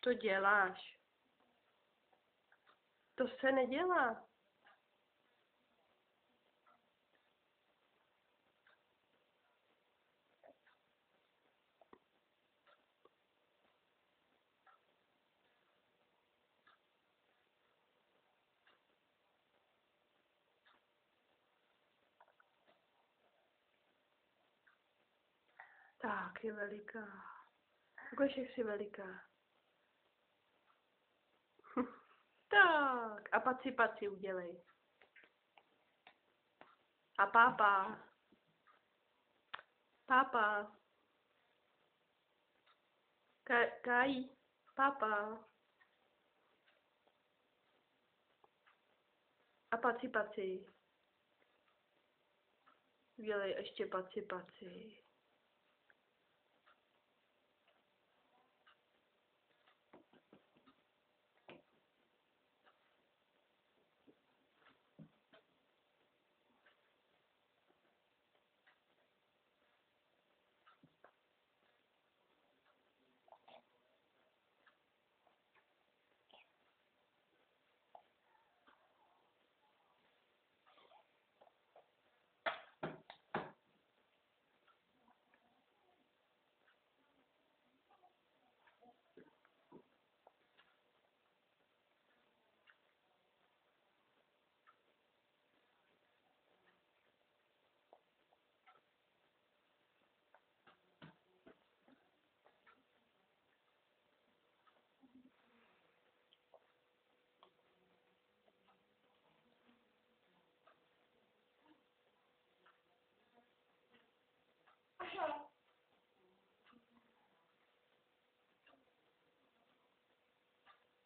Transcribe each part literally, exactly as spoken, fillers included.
to děláš? To se nedělá. Tak, je veliká. Ukaž, jak jsi veliká. Tak, a paci paci udělej. A pápa. Pápa. Ka Kaj. Pápa. A paci paci. Udělej ještě paci paci.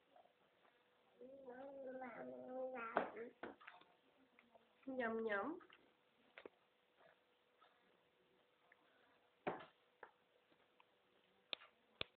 Mňam, mňam.